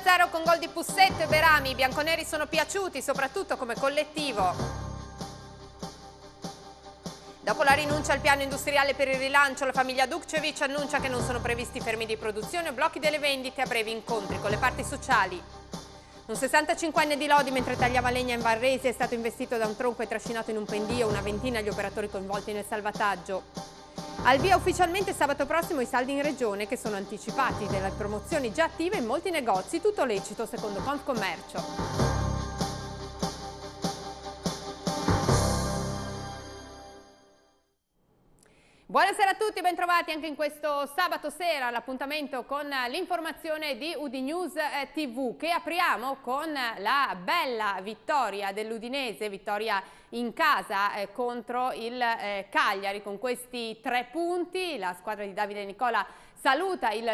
1-0 con gol di Pussetto e Berami. I bianconeri sono piaciuti, soprattutto come collettivo. Dopo la rinuncia al piano industriale per il rilancio, la famiglia Dukcevic annuncia che non sono previsti fermi di produzione o blocchi delle vendite a brevi incontri con le parti sociali. Un 65enne di Lodi, mentre tagliava legna in Varrese, è stato investito da un tronco e trascinato in un pendio, una ventina gli operatori coinvolti nel salvataggio. Al via ufficialmente sabato prossimo i saldi in regione, che sono anticipati delle promozioni già attive in molti negozi, tutto lecito secondo Confcommercio. Buonasera a tutti, bentrovati anche in questo sabato sera, l'appuntamento con l'informazione di UdiNews TV, che apriamo con la bella vittoria dell'Udinese, vittoria in casa contro il Cagliari con questi 3 punti. La squadra di Davide Nicola saluta il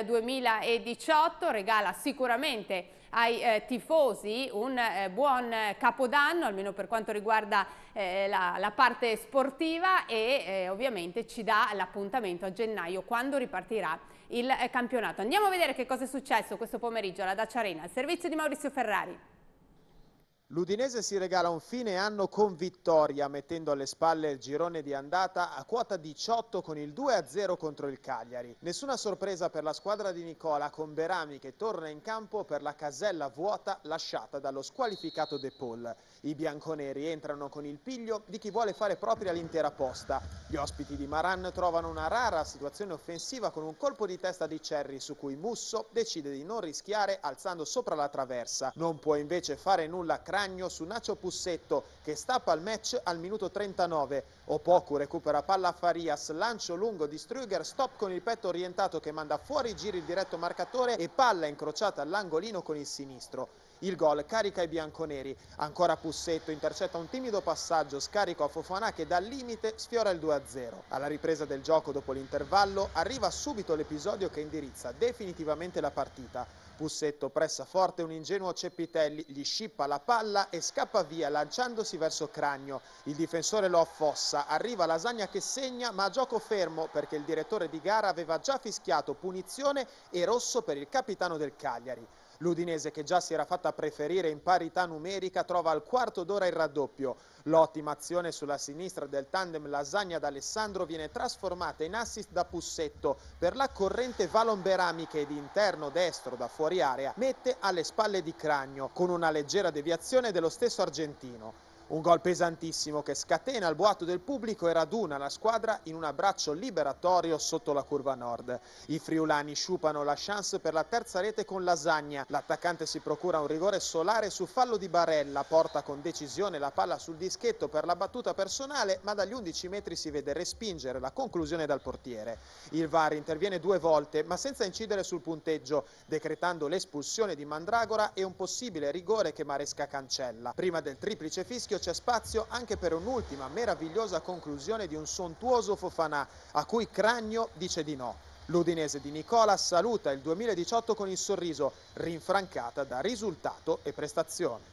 2018, regala sicuramente ai tifosi un buon capodanno, almeno per quanto riguarda la parte sportiva, e ovviamente ci dà l'appuntamento a gennaio, quando ripartirà il campionato. Andiamo a vedere che cosa è successo questo pomeriggio alla Dacia Arena, al servizio di Maurizio Ferrari. L'Udinese si regala un fine anno con vittoria, mettendo alle spalle il girone di andata a quota 18 con il 2-0 contro il Cagliari. Nessuna sorpresa per la squadra di Nicola, con Berami che torna in campo per la casella vuota lasciata dallo squalificato De Paul. I bianconeri entrano con il piglio di chi vuole fare propria l'intera posta. Gli ospiti di Maran trovano una rara situazione offensiva con un colpo di testa di Cerri, su cui Musso decide di non rischiare alzando sopra la traversa. Non può invece fare nulla Cragno su Nacho Pussetto, che stappa il match al minuto 39. Opoku recupera palla a Farias, lancio lungo di Strüger, stop con il petto orientato che manda fuori giri il diretto marcatore e palla incrociata all'angolino con il sinistro. Il gol carica i bianconeri, ancora Pussetto intercetta un timido passaggio scarico a Fofana che dal limite sfiora il 2-0. Alla ripresa del gioco dopo l'intervallo arriva subito l'episodio che indirizza definitivamente la partita. Pussetto pressa forte un ingenuo Ceppitelli, gli scippa la palla e scappa via lanciandosi verso Cragno. Il difensore lo affossa, arriva Lasagna che segna ma a gioco fermo perché il direttore di gara aveva già fischiato punizione e rosso per il capitano del Cagliari. L'Udinese, che già si era fatta preferire in parità numerica, trova al quarto d'ora il raddoppio. L'ottima azione sulla sinistra del tandem Lasagna-D'Alessandro viene trasformata in assist da Pussetto per la corrente Valon Berami, che di interno destro da fuori area mette alle spalle di Cragno con una leggera deviazione dello stesso argentino. Un gol pesantissimo che scatena il boato del pubblico e raduna la squadra in un abbraccio liberatorio sotto la curva nord. I friulani sciupano la chance per la terza rete con Lasagna. L'attaccante si procura un rigore solare su fallo di Barella, porta con decisione la palla sul dischetto per la battuta personale, ma dagli 11 metri si vede respingere la conclusione dal portiere. Il VAR interviene 2 volte, ma senza incidere sul punteggio, decretando l'espulsione di Mandragora e un possibile rigore che Maresca cancella. Prima del triplice fischio c'è spazio anche per un'ultima meravigliosa conclusione di un sontuoso Fofana, a cui Cragno dice di no. L'Udinese di Nicola saluta il 2018 con il sorriso, rinfrancata da risultato e prestazione.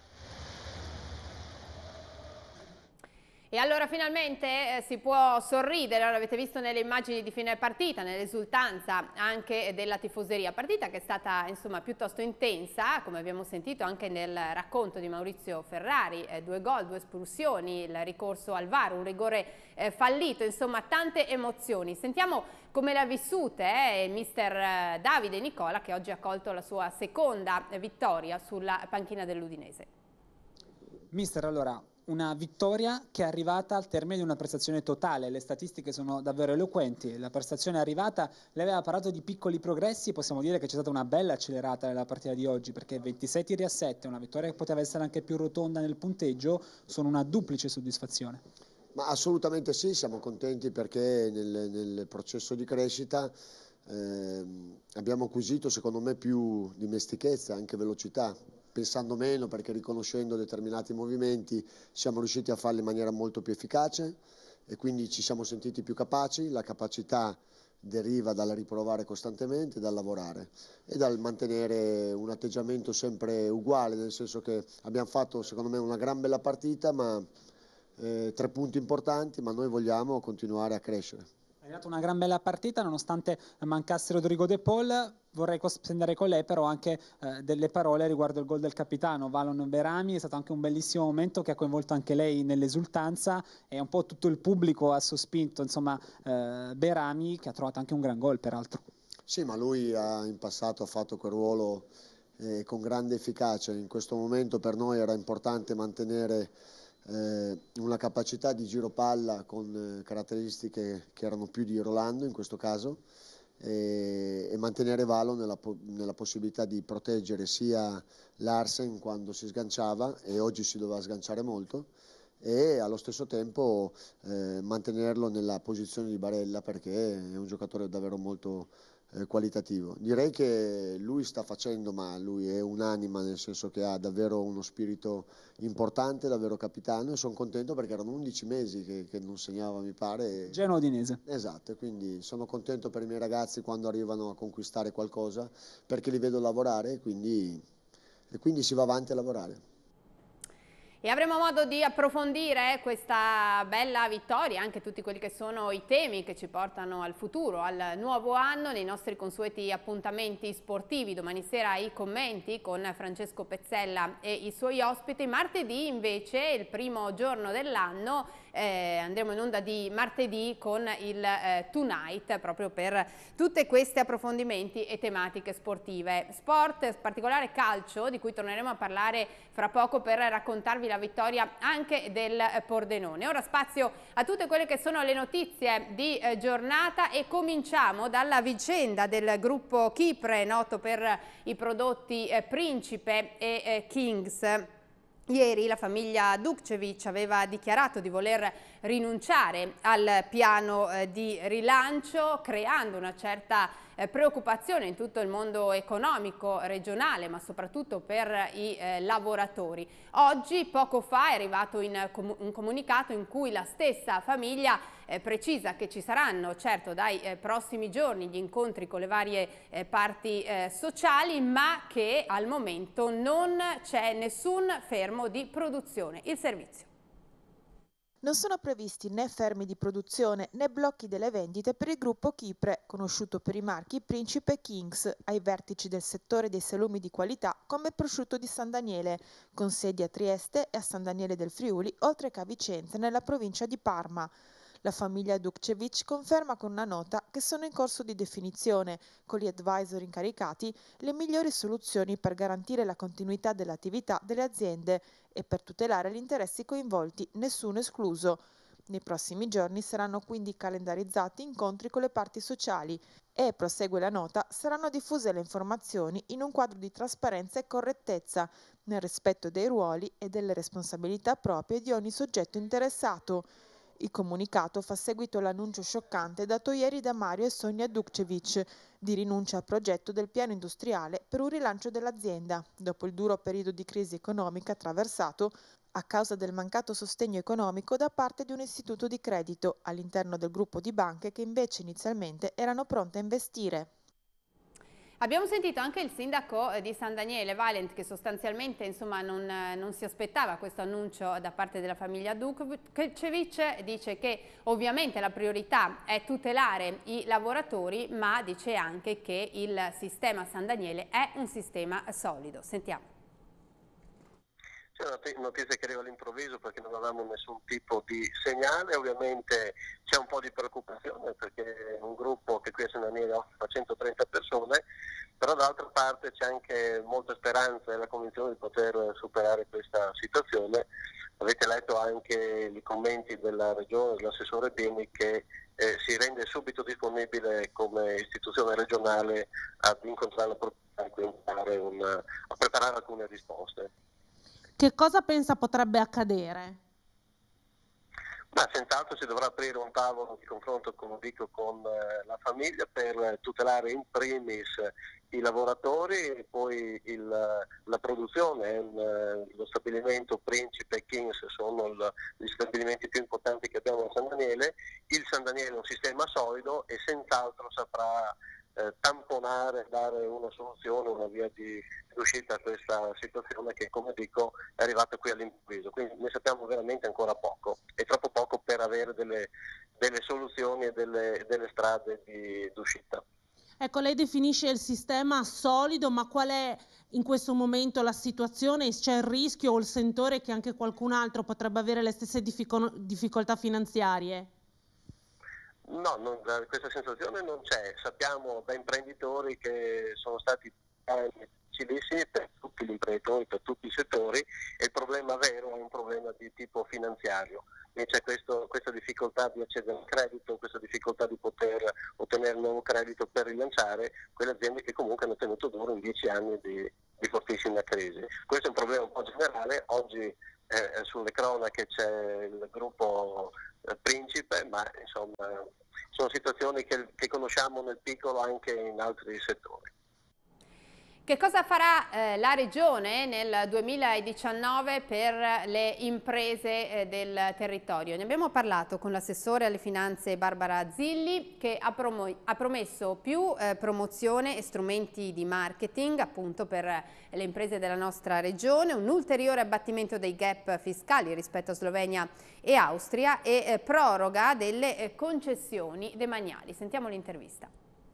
E allora finalmente si può sorridere, l'avete visto nelle immagini di fine partita, nell'esultanza anche della tifoseria, partita che è stata insomma piuttosto intensa, come abbiamo sentito anche nel racconto di Maurizio Ferrari, 2 gol, 2 espulsioni, il ricorso al VAR, un rigore fallito, insomma tante emozioni. Sentiamo come le ha vissute il mister Davide Nicola, che oggi ha colto la sua seconda vittoria sulla panchina dell'Udinese. Mister, allora, una vittoria che è arrivata al termine di una prestazione totale, le statistiche sono davvero eloquenti, la prestazione è arrivata, lei aveva parlato di piccoli progressi, possiamo dire che c'è stata una bella accelerata nella partita di oggi, perché 26 tiri a 7, una vittoria che poteva essere anche più rotonda nel punteggio, sono una duplice soddisfazione. Ma assolutamente sì, siamo contenti perché nel processo di crescita abbiamo acquisito secondo me più dimestichezza, anche velocità, pensando meno perché riconoscendo determinati movimenti siamo riusciti a farli in maniera molto più efficace e quindi ci siamo sentiti più capaci. La capacità deriva dal riprovare costantemente, dal lavorare e dal mantenere un atteggiamento sempre uguale, nel senso che abbiamo fatto secondo me una gran bella partita, ma 3 punti importanti, ma noi vogliamo continuare a crescere. È stata una gran bella partita, nonostante mancasse Rodrigo De Paul. Vorrei spendere con lei però anche delle parole riguardo il gol del capitano Valon Behrami. È stato anche un bellissimo momento che ha coinvolto anche lei nell'esultanza, e un po' tutto il pubblico ha sospinto, insomma, Behrami, che ha trovato anche un gran gol peraltro. Sì, ma lui in passato ha fatto quel ruolo con grande efficacia. In questo momento per noi era importante mantenere una capacità di giro palla con caratteristiche che erano più di Rolando in questo caso, e mantenere Valo nella possibilità di proteggere sia Larsen quando si sganciava, e oggi si doveva sganciare molto, e allo stesso tempo mantenerlo nella posizione di Barella, perché è un giocatore davvero molto qualitativo. Direi che lui sta facendo, ma lui è un'anima, nel senso che ha davvero uno spirito importante, davvero capitano, e sono contento perché erano 11 mesi che non segnava, mi pare. Genoa Udinese. Esatto, quindi sono contento per i miei ragazzi quando arrivano a conquistare qualcosa, perché li vedo lavorare, e quindi si va avanti a lavorare. E avremo modo di approfondire questa bella vittoria, anche tutti quelli che sono i temi che ci portano al futuro, al nuovo anno, nei nostri consueti appuntamenti sportivi. Domani sera i commenti con Francesco Pezzella e i suoi ospiti. Martedì invece, il primo giorno dell'anno, andremo in onda di martedì con il Tonight, proprio per tutti questi approfondimenti e tematiche sportive. Sport, in particolare calcio, di cui torneremo a parlare fra poco per raccontarvi la vittoria anche del Pordenone. Ora spazio a tutte quelle che sono le notizie di giornata, e cominciamo dalla vicenda del gruppo Chipre, noto per i prodotti Principe e Kings. Ieri la famiglia Dukcevic aveva dichiarato di voler rinunciare al piano di rilancio, creando una certa preoccupazione in tutto il mondo economico regionale, ma soprattutto per i lavoratori. Oggi, poco fa, è arrivato un comunicato in cui la stessa famiglia precisa che ci saranno certo dai prossimi giorni gli incontri con le varie parti sociali, ma che al momento non c'è nessun fermo di produzione. Il servizio. Non sono previsti né fermi di produzione né blocchi delle vendite per il gruppo Chipre, conosciuto per i marchi Principe e Kings, ai vertici del settore dei salumi di qualità come prosciutto di San Daniele, con sedi a Trieste e a San Daniele del Friuli, oltre che a Vicenza nella provincia di Parma. La famiglia Dukcevic conferma con una nota che sono in corso di definizione, con gli advisor incaricati, le migliori soluzioni per garantire la continuità dell'attività delle aziende e per tutelare gli interessi coinvolti, nessuno escluso. Nei prossimi giorni saranno quindi calendarizzati incontri con le parti sociali e, prosegue la nota, saranno diffuse le informazioni in un quadro di trasparenza e correttezza, nel rispetto dei ruoli e delle responsabilità proprie di ogni soggetto interessato. Il comunicato fa seguito all'annuncio scioccante dato ieri da Mario e Sonia Dukcevic di rinuncia al progetto del piano industriale per un rilancio dell'azienda, dopo il duro periodo di crisi economica attraversato a causa del mancato sostegno economico da parte di un istituto di credito all'interno del gruppo di banche che invece inizialmente erano pronte a investire. Abbiamo sentito anche il sindaco di San Daniele, Valent, che sostanzialmente insomma, non si aspettava questo annuncio da parte della famiglia Dukcevic. Dice che ovviamente la priorità è tutelare i lavoratori, ma dice anche che il sistema San Daniele è un sistema solido. Sentiamo. C'è una notizia che arriva all'improvviso perché non avevamo nessun tipo di segnale. Ovviamente c'è un po' di preoccupazione perché è un gruppo che qui a San Daniele offre 130 persone, però dall'altra parte c'è anche molta speranza e la convinzione di poter superare questa situazione. Avete letto anche i commenti della regione, dell'assessore Bini, che si rende subito disponibile come istituzione regionale ad incontrare la proprietà e a preparare alcune risposte. Che cosa pensa potrebbe accadere? Ma senz'altro si dovrà aprire un tavolo di confronto, come dico, con la famiglia per tutelare in primis i lavoratori e poi la produzione. Lo stabilimento Principe e Kings sono gli stabilimenti più importanti che abbiamo a San Daniele. Il San Daniele è un sistema solido e senz'altro saprà tamponare, dare una soluzione, una via di uscita a questa situazione che, come dico, è arrivata qui all'improvviso. Quindi ne sappiamo veramente ancora poco, e troppo poco per avere delle soluzioni e delle strade d'uscita. Ecco, lei definisce il sistema solido, ma qual è in questo momento la situazione? C'è il rischio o il sentore che anche qualcun altro potrebbe avere le stesse difficoltà finanziarie? No, questa sensazione non c'è. Sappiamo da imprenditori che sono stati difficilissimi per tutti gli imprenditori, per tutti i settori, e il problema vero è un problema di tipo finanziario. E c'è questa difficoltà di accedere al credito, questa difficoltà di poter ottenere nuovo credito per rilanciare quelle aziende che comunque hanno tenuto duro in 10 anni di fortissima crisi. Questo è un problema un po' generale. Oggi sulle cronache c'è il gruppo Principe, ma insomma sono situazioni che conosciamo nel piccolo anche in altri settori. Che cosa farà la Regione nel 2019 per le imprese del territorio? Ne abbiamo parlato con l'assessore alle finanze Barbara Zilli, che ha promesso più promozione e strumenti di marketing appunto per le imprese della nostra Regione, un ulteriore abbattimento dei gap fiscali rispetto a Slovenia e Austria e proroga delle concessioni demaniali. Sentiamo l'intervista.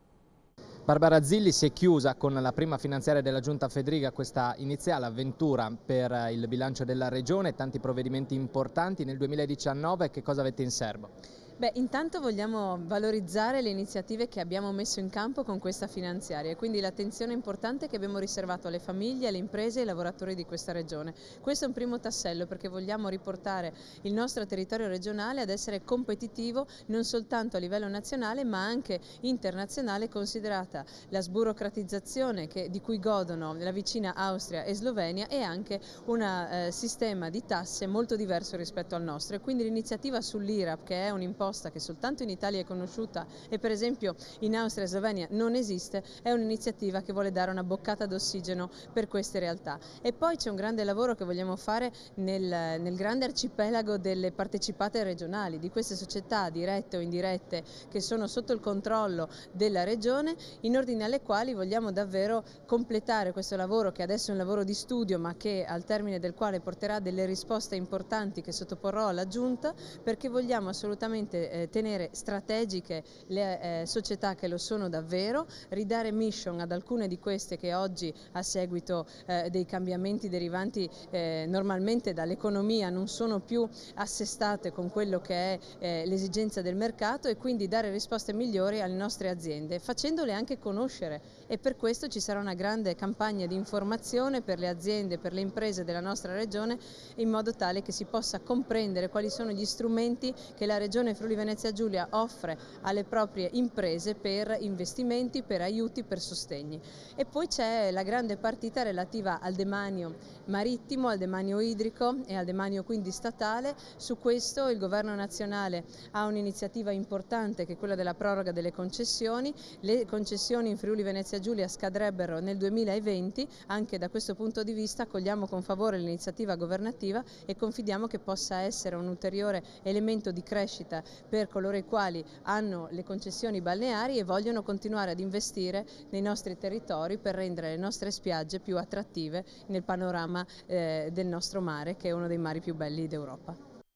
Barbara Zilli si è chiusa con la prima finanziaria della Giunta Fedriga questa iniziale avventura per il bilancio della Regione, tanti provvedimenti importanti. Nel 2019 che cosa avete in serbo? Beh, intanto vogliamo valorizzare le iniziative che abbiamo messo in campo con questa finanziaria, quindi l'attenzione importante che abbiamo riservato alle famiglie, alle imprese e ai lavoratori di questa regione. Questo è un primo tassello perché vogliamo riportare il nostro territorio regionale ad essere competitivo non soltanto a livello nazionale ma anche internazionale, considerata la sburocratizzazione di cui godono la vicina Austria e Slovenia e anche un sistema di tasse molto diverso rispetto al nostro. E quindi l'iniziativa sull'IRAP, che è un'imposta che soltanto in Italia è conosciuta e per esempio in Austria e Slovenia non esiste, è un'iniziativa che vuole dare una boccata d'ossigeno per queste realtà. E poi c'è un grande lavoro che vogliamo fare nel grande arcipelago delle partecipate regionali, di queste società dirette o indirette che sono sotto il controllo della Regione, in ordine alle quali vogliamo davvero completare questo lavoro, che adesso è un lavoro di studio ma che al termine del quale porterà delle risposte importanti che sottoporrò alla Giunta, perché vogliamo assolutamente tenere strategiche le società che lo sono davvero, ridare mission ad alcune di queste che oggi a seguito dei cambiamenti derivanti normalmente dall'economia non sono più assestate con quello che è l'esigenza del mercato, e quindi dare risposte migliori alle nostre aziende, facendole anche conoscere, e per questo ci sarà una grande campagna di informazione per le aziende, per le imprese della nostra regione, in modo tale che si possa comprendere quali sono gli strumenti che la Regione Friuli Venezia Giulia offre alle proprie imprese per investimenti, per aiuti, per sostegni. E poi c'è la grande partita relativa al demanio marittimo, al demanio idrico e al demanio quindi statale. Su questo il Governo nazionale ha un'iniziativa importante che è quella della proroga delle concessioni. Le concessioni in Friuli Venezia Giulia scadrebbero nel 2020, anche da questo punto di vista cogliamo con favore l'iniziativa governativa e confidiamo che possa essere un ulteriore elemento di crescita per coloro i quali hanno le concessioni balneari e vogliono continuare ad investire nei nostri territori per rendere le nostre spiagge più attrattive nel panorama del nostro mare, che è uno dei mari più belli d'Europa.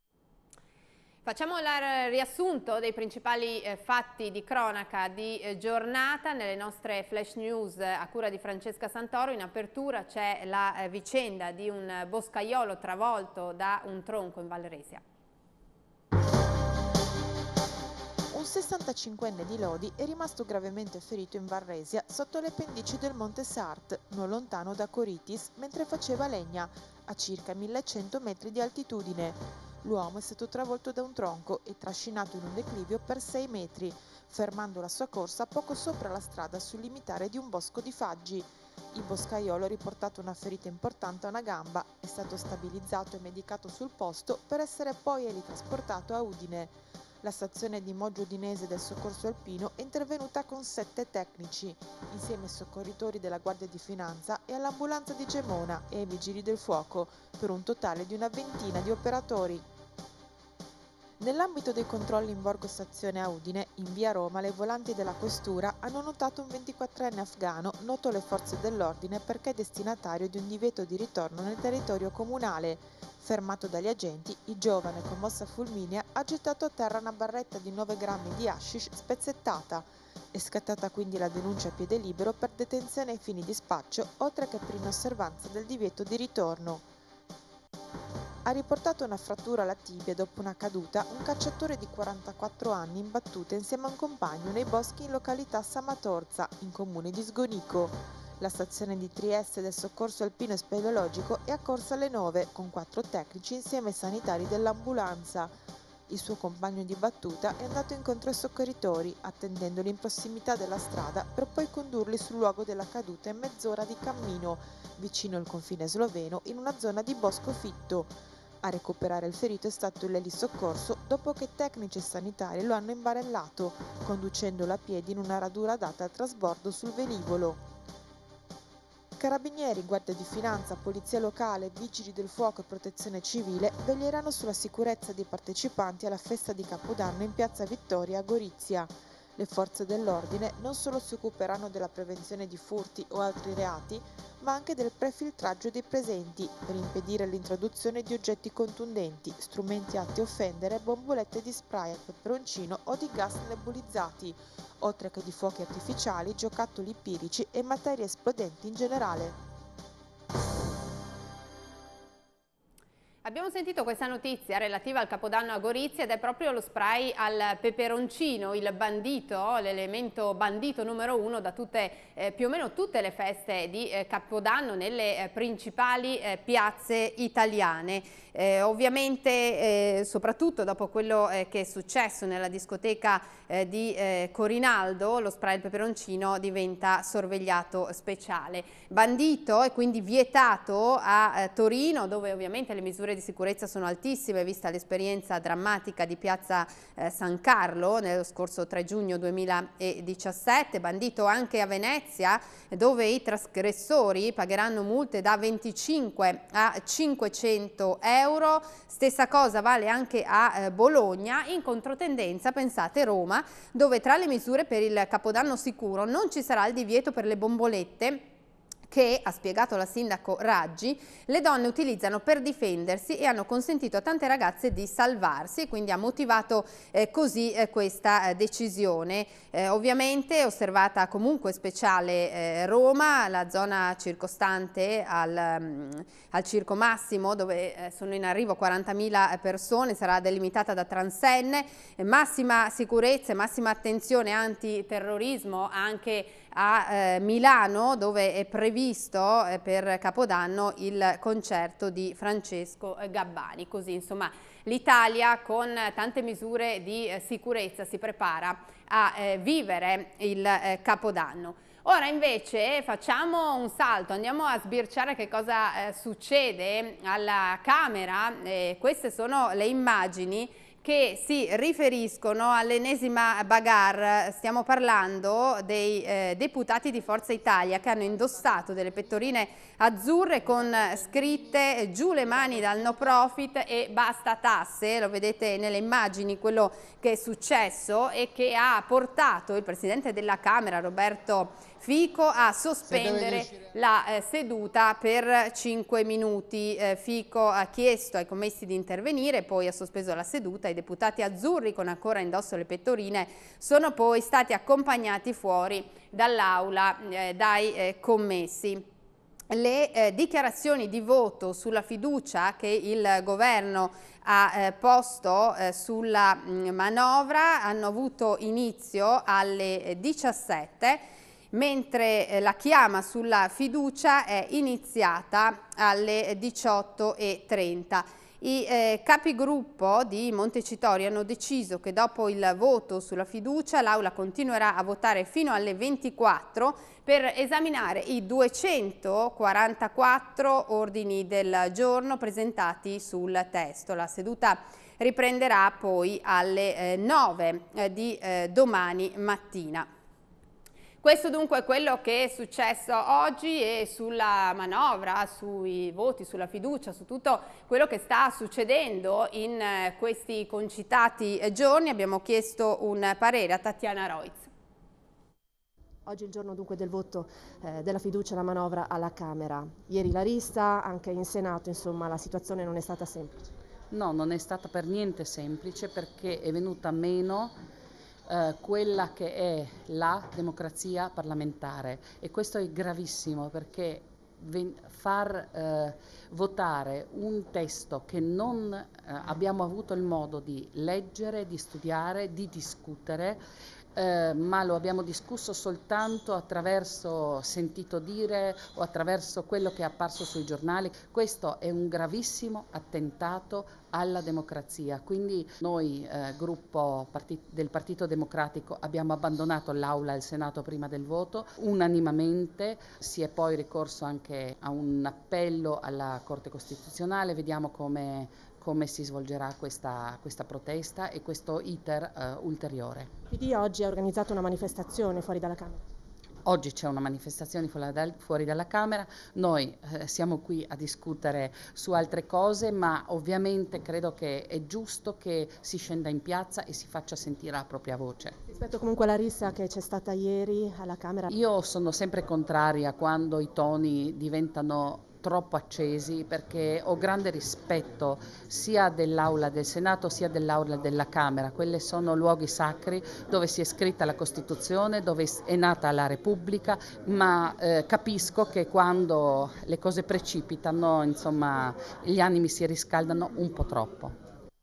Facciamo il riassunto dei principali fatti di cronaca di giornata nelle nostre flash news a cura di Francesca Santoro. In apertura c'è la vicenda di un boscaiolo travolto da un tronco in Val Resia. Un 65enne di Lodi è rimasto gravemente ferito in Varresia sotto le pendici del Monte Sart, non lontano da Coritis, mentre faceva legna, a circa 1100 metri di altitudine. L'uomo è stato travolto da un tronco e trascinato in un declivio per 6 metri, fermando la sua corsa poco sopra la strada sul limitare di un bosco di faggi. Il boscaiolo ha riportato una ferita importante a una gamba, è stato stabilizzato e medicato sul posto per essere poi elitrasportato a Udine. La stazione di Moggio Udinese del Soccorso Alpino è intervenuta con 7 tecnici, insieme ai soccorritori della Guardia di Finanza e all'ambulanza di Gemona e ai vigili del fuoco, per un totale di una ventina di operatori. Nell'ambito dei controlli in Borgo Stazione a Udine, in via Roma, le volanti della questura hanno notato un 24enne afghano noto alle forze dell'ordine perché destinatario di un divieto di ritorno nel territorio comunale. Fermato dagli agenti, il giovane con mossa fulminea ha gettato a terra una barretta di 9 grammi di hashish spezzettata. È scattata quindi la denuncia a piede libero per detenzione ai fini di spaccio, oltre che per inosservanza del divieto di ritorno. Ha riportato una frattura alla tibia dopo una caduta un cacciatore di 44 anni in battuta insieme a un compagno nei boschi in località Samatorza, in comune di Sgonico. La stazione di Trieste del soccorso alpino e speleologico è accorsa alle 9 con 4 tecnici insieme ai sanitari dell'ambulanza. Il suo compagno di battuta è andato incontro ai soccorritori, attendendoli in prossimità della strada per poi condurli sul luogo della caduta in mezz'ora di cammino, vicino al confine sloveno, in una zona di bosco fitto. A recuperare il ferito è stato l'elisoccorso dopo che tecnici e sanitari lo hanno imbarellato, conducendolo a piedi in una radura adatta al trasbordo sul velivolo. Carabinieri, Guardia di Finanza, Polizia Locale, Vigili del Fuoco e Protezione Civile veglieranno sulla sicurezza dei partecipanti alla festa di Capodanno in Piazza Vittoria a Gorizia. Le forze dell'ordine non solo si occuperanno della prevenzione di furti o altri reati, ma anche del prefiltraggio dei presenti per impedire l'introduzione di oggetti contundenti, strumenti atti a offendere, bombolette di spray al peperoncino o di gas nebulizzati, oltre che di fuochi artificiali, giocattoli pirici e materie esplodenti in generale. Abbiamo sentito questa notizia relativa al Capodanno a Gorizia ed è proprio lo spray al peperoncino, il bandito, l'elemento bandito numero 1 da più o meno tutte le feste di Capodanno nelle principali piazze italiane. Ovviamente soprattutto dopo quello che è successo nella discoteca di Corinaldo, lo spray al peperoncino diventa sorvegliato speciale. Bandito e quindi vietato a Torino, dove ovviamente le misure di sicurezza sono altissime vista l'esperienza drammatica di piazza San Carlo nello scorso 3 giugno 2017, bandito anche a Venezia, dove i trasgressori pagheranno multe da 25 a 500 euro. Stessa cosa vale anche a Bologna. In controtendenza, pensate, Roma, dove tra le misure per il Capodanno sicuro non ci sarà il divieto per le bombolette che, ha spiegato la sindaco Raggi, le donne utilizzano per difendersi e hanno consentito a tante ragazze di salvarsi, quindi ha motivato così questa decisione. Ovviamente osservata comunque speciale Roma, la zona circostante al Circo Massimo, dove sono in arrivo 40.000 persone, sarà delimitata da transenne, massima sicurezza e massima attenzione antiterrorismo anche a Milano, dove è previsto per Capodanno il concerto di Francesco Gabbani. Così insomma l'Italia con tante misure di sicurezza si prepara a vivere il Capodanno. Ora invece facciamo un salto, andiamo a sbirciare che cosa succede alla Camera. Queste sono le immagini che si riferiscono all'ennesima bagarre. Stiamo parlando dei deputati di Forza Italia che hanno indossato delle pettorine azzurre con scritte giù le mani dal no profit e basta tasse. Lo vedete nelle immagini quello che è successo e che ha portato il Presidente della Camera, Roberto Fico, a sospendere la seduta per 5 minuti. Fico ha chiesto ai commessi di intervenire, poi ha sospeso la seduta. I deputati azzurri con ancora indosso le pettorine sono poi stati accompagnati fuori dall'aula dai commessi. Le dichiarazioni di voto sulla fiducia che il governo ha posto sulla manovra hanno avuto inizio alle 17, mentre la chiama sulla fiducia è iniziata alle 18:30. I capigruppo di Montecitorio hanno deciso che dopo il voto sulla fiducia l'Aula continuerà a votare fino alle 24 per esaminare i 244 ordini del giorno presentati sul testo. La seduta riprenderà poi alle 9 di domani mattina. Questo dunque è quello che è successo oggi e sulla manovra, sui voti, sulla fiducia, su tutto quello che sta succedendo in questi concitati giorni. Abbiamo chiesto un parere a Tatiana Roiz. Oggi è il giorno dunque del voto della fiducia alla manovra alla Camera. Ieri la rissa, anche in Senato, insomma la situazione non è stata semplice. No, non è stata per niente semplice perché è venuta meno quella che è la democrazia parlamentare e questo è gravissimo perché far votare un testo che non abbiamo avuto il modo di leggere, di studiare, di discutere, ma lo abbiamo discusso soltanto attraverso sentito dire o attraverso quello che è apparso sui giornali. Questo è un gravissimo attentato alla democrazia. Quindi noi, gruppo del Partito Democratico, abbiamo abbandonato l'Aula e il Senato prima del voto. Unanimamente si è poi ricorso anche a un appello alla Corte Costituzionale. Vediamo come si svolgerà questa protesta e questo iter ulteriore. Il PD oggi ha organizzato una manifestazione fuori dalla Camera. Oggi c'è una manifestazione fuori dalla Camera, noi siamo qui a discutere su altre cose, ma ovviamente credo che è giusto che si scenda in piazza e si faccia sentire la propria voce. Rispetto comunque alla rissa che c'è stata ieri alla Camera. Io sono sempre contraria quando i toni diventano troppo accesi perché ho grande rispetto sia dell'Aula del Senato sia dell'Aula della Camera. Quelle sono luoghi sacri dove si è scritta la Costituzione, dove è nata la Repubblica, ma capisco che quando le cose precipitano, insomma, gli animi si riscaldano un po' troppo.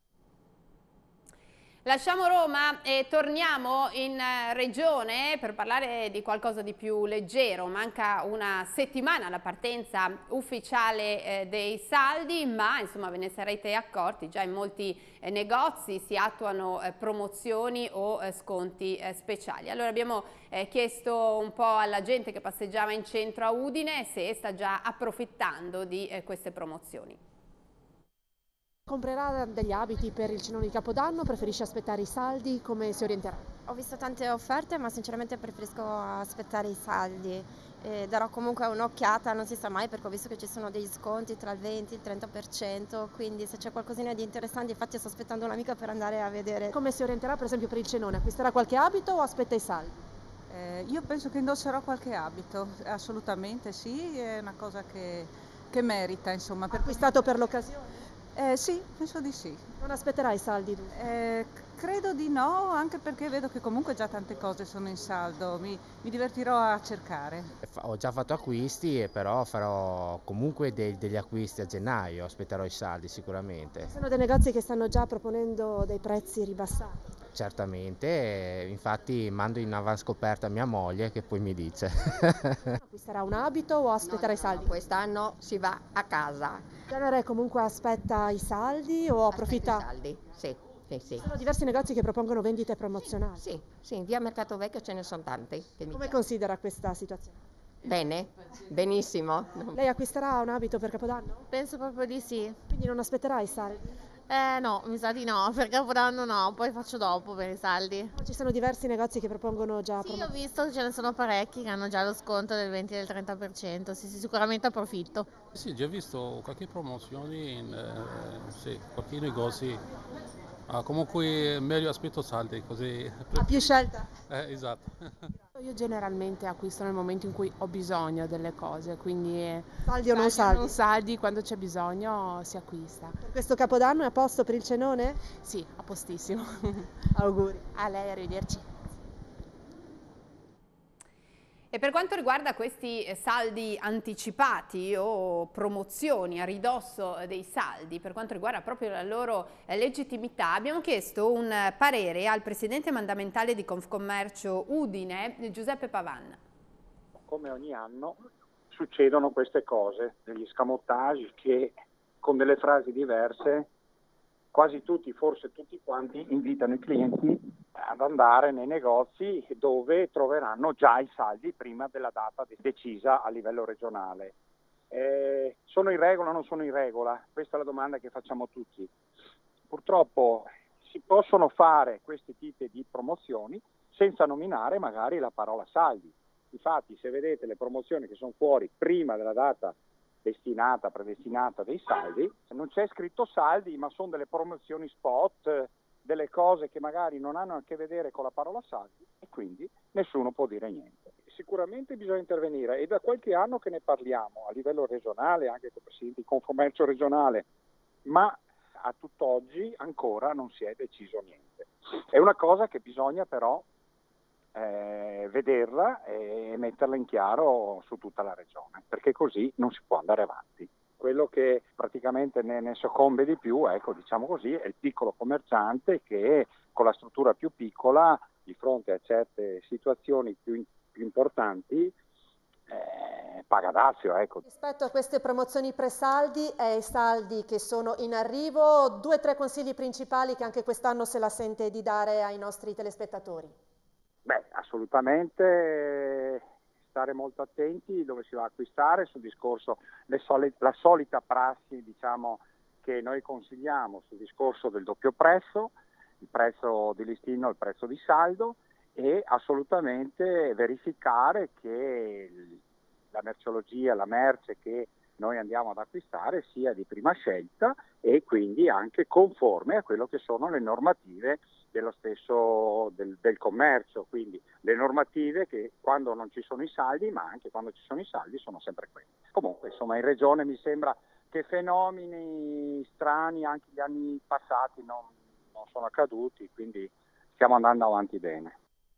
Lasciamo Roma e torniamo in regione per parlare di qualcosa di più leggero. Manca una settimana alla partenza ufficiale dei saldi, ma insomma ve ne sarete accorti, già in molti negozi si attuano promozioni o sconti speciali. Allora abbiamo chiesto un po' alla gente che passeggiava in centro a Udine se sta già approfittando di queste promozioni. Comprerà degli abiti per il cenone di Capodanno, preferisce aspettare i saldi, come si orienterà? Ho visto tante offerte ma sinceramente preferisco aspettare i saldi, darò comunque un'occhiata, non si sa mai perché ho visto che ci sono degli sconti tra il 20 e il 30%, quindi se c'è qualcosina di interessante, infatti sto aspettando un'amica per andare a vedere. Come si orienterà per esempio per il cenone? Acquisterà qualche abito o aspetta i saldi? Io penso che indosserò qualche abito, assolutamente sì, è una cosa che merita insomma. Acquistato per l'occasione? Sì, penso di sì. Non aspetterai i saldi? Credo di no, anche perché vedo che comunque già tante cose sono in saldo, mi divertirò a cercare. Ho già fatto acquisti, però farò comunque degli acquisti a gennaio, aspetterò i saldi sicuramente. Ci sono dei negozi che stanno già proponendo dei prezzi ribassati. Certamente, infatti mando in avanscoperta mia moglie che poi mi dice. Acquisterà un abito o aspetterà i saldi? Quest'anno si va a casa. In genere comunque aspetta i saldi o approfitta? Aspetta i saldi, sì. Ci sono diversi negozi che propongono vendite promozionali. Sì, via Mercato Vecchio ce ne sono tanti. Come considera questa situazione? Bene, benissimo. Lei acquisterà un abito per Capodanno? Penso proprio di sì. Quindi non aspetterà i saldi? No, mi sa di no, per Capodanno no, poi faccio dopo per i saldi. Ci sono diversi negozi che propongono già Sì, ho visto che ce ne sono parecchi che hanno già lo sconto del 20 e del 30%, sì, sicuramente approfitto. Sì, già visto qualche promozione in qualche negozio. Comunque meglio aspetto saldi così. Ha più scelta? Esatto. Io generalmente acquisto nel momento in cui ho bisogno delle cose, quindi saldi o non saldi? Non saldi, quando c'è bisogno si acquista. Per questo Capodanno è a posto per il cenone? Sì, a postissimo. Auguri. A lei, arrivederci. E per quanto riguarda questi saldi anticipati o promozioni a ridosso dei saldi, per quanto riguarda proprio la loro legittimità, abbiamo chiesto un parere al presidente mandamentale di Confcommercio Udine, Giuseppe Pavan. Come ogni anno succedono queste cose, degli escamotage che con delle frasi diverse, quasi tutti, forse tutti quanti, invitano i clienti ad andare nei negozi dove troveranno già i saldi prima della data decisa a livello regionale. Sono in regola o non sono in regola? Questa è la domanda che facciamo tutti. Purtroppo si possono fare questi tipi di promozioni senza nominare magari la parola saldi. Infatti se vedete le promozioni che sono fuori prima della data predestinata dei saldi, non c'è scritto saldi, ma sono delle promozioni spot, delle cose che magari non hanno a che vedere con la parola saldi e quindi nessuno può dire niente. Sicuramente bisogna intervenire e da qualche anno che ne parliamo a livello regionale, anche con presidenti di Confcommercio regionale, ma a tutt'oggi ancora non si è deciso niente. È una cosa che bisogna però vederla e metterla in chiaro su tutta la regione, perché così non si può andare avanti. Quello che praticamente ne soccombe di più, ecco, diciamo così, è il piccolo commerciante che con la struttura più piccola, di fronte a certe situazioni più importanti, paga dazio, ecco. Rispetto a queste promozioni pre-saldi e ai saldi che sono in arrivo, 2 o 3 consigli principali che anche quest'anno se la sente di dare ai nostri telespettatori. Beh, assolutamente stare molto attenti dove si va a acquistare sul discorso, la solita prassi, diciamo, che noi consigliamo sul discorso del doppio prezzo, il prezzo di listino e il prezzo di saldo, e assolutamente verificare che la merceologia, la merce che noi andiamo ad acquistare sia di prima scelta e quindi anche conforme a quello che sono le normative dello stesso del commercio, quindi le normative che quando non ci sono i saldi, ma anche quando ci sono i saldi, sono sempre quelle. Comunque, insomma, in regione mi sembra che fenomeni strani anche gli anni passati non sono accaduti, quindi stiamo andando avanti bene.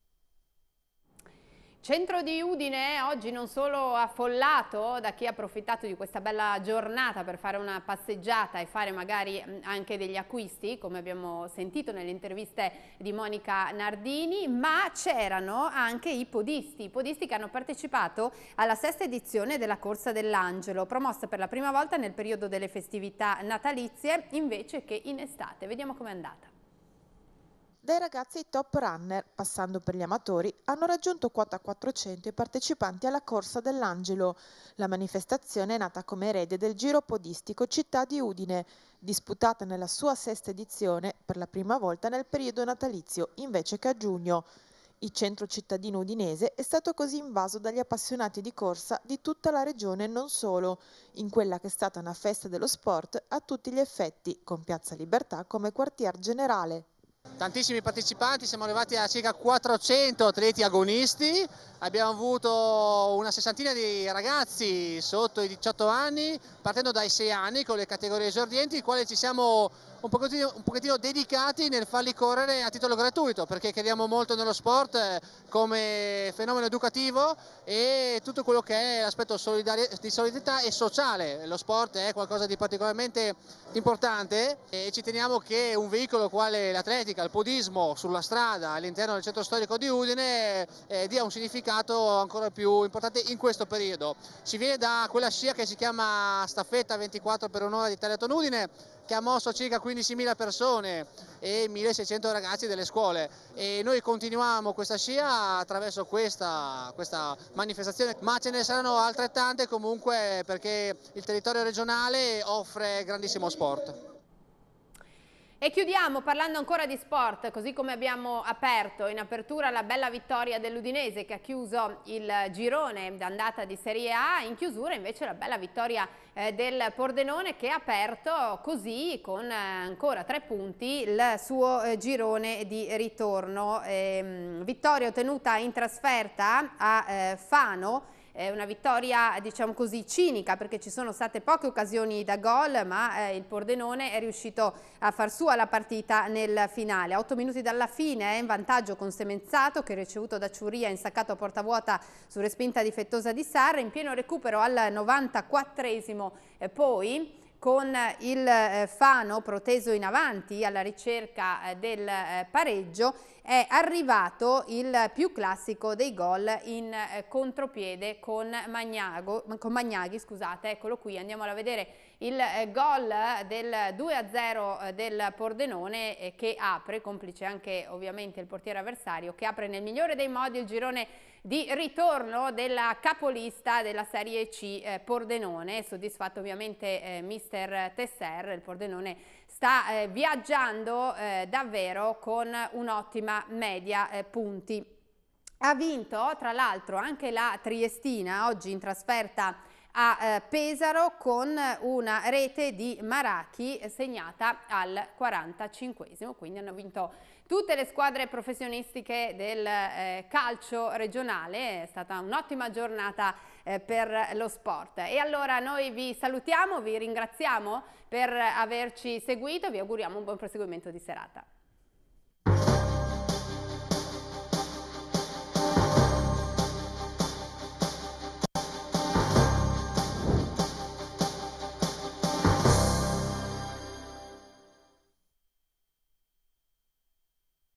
Centro di Udine oggi non solo affollato da chi ha approfittato di questa bella giornata per fare una passeggiata e fare magari anche degli acquisti, come abbiamo sentito nelle interviste di Monica Nardini, ma c'erano anche i podisti che hanno partecipato alla 6ª edizione della Corsa dell'Angelo, promossa per la prima volta nel periodo delle festività natalizie invece che in estate. Vediamo com'è andata. Dai ragazzi ai top runner, passando per gli amatori, hanno raggiunto quota 400 i partecipanti alla Corsa dell'Angelo. La manifestazione è nata come erede del Giro Podistico Città di Udine, disputata nella sua 6ª edizione per la prima volta nel periodo natalizio invece che a giugno. Il centro cittadino udinese è stato così invaso dagli appassionati di corsa di tutta la regione e non solo, in quella che è stata una festa dello sport a tutti gli effetti, con Piazza Libertà come quartier generale. Tantissimi partecipanti, siamo arrivati a circa 400 atleti agonisti, abbiamo avuto una 60ina di ragazzi sotto i 18 anni, partendo dai 6 anni con le categorie esordienti, i quali ci siamo un pochettino dedicati nel farli correre a titolo gratuito, perché crediamo molto nello sport come fenomeno educativo e tutto quello che è l'aspetto di solidarietà e sociale. Lo sport è qualcosa di particolarmente importante e ci teniamo che un veicolo quale l'atletica, il podismo sulla strada all'interno del centro storico di Udine dia un significato ancora più importante in questo periodo. Si viene da quella scia che si chiama Staffetta 24 per un'ora di Telethon Udine, che ha mosso circa 15.000 persone e 1.600 ragazzi delle scuole, e noi continuiamo questa scia attraverso questa manifestazione, ma ce ne saranno altrettante comunque, perché il territorio regionale offre grandissimo sport. E chiudiamo parlando ancora di sport, così come abbiamo aperto in apertura la bella vittoria dell'Udinese che ha chiuso il girone d'andata di Serie A, in chiusura invece la bella vittoria del Pordenone che ha aperto così con ancora 3 punti il suo girone di ritorno. Vittoria ottenuta in trasferta a Fano. Una vittoria, diciamo così, cinica, perché ci sono state poche occasioni da gol, ma il Pordenone è riuscito a far sua la partita nel finale. A 8 minuti dalla fine è in vantaggio con Semenzato, che ricevuto da Ciuria insaccato a porta vuota su respinta difettosa di Sarra. In pieno recupero al 94esimo poi con il Fano proteso in avanti alla ricerca del pareggio, è arrivato il più classico dei gol in contropiede con Magnaghi, scusate, eccolo qui, andiamolo a vedere il gol del 2-0 del Pordenone che apre, complice anche ovviamente il portiere avversario, che apre nel migliore dei modi il girone di ritorno della capolista della Serie C Pordenone. Soddisfatto ovviamente mister Tesser, il Pordenone sta viaggiando davvero con un'ottima media punti. Ha vinto tra l'altro anche la Triestina, oggi in trasferta a Pesaro, con una rete di Maracchi segnata al 45esimo, quindi hanno vinto tutte le squadre professionistiche del calcio regionale. È stata un'ottima giornata per lo sport. E allora noi vi salutiamo, vi ringraziamo per averci seguito e vi auguriamo un buon proseguimento di serata.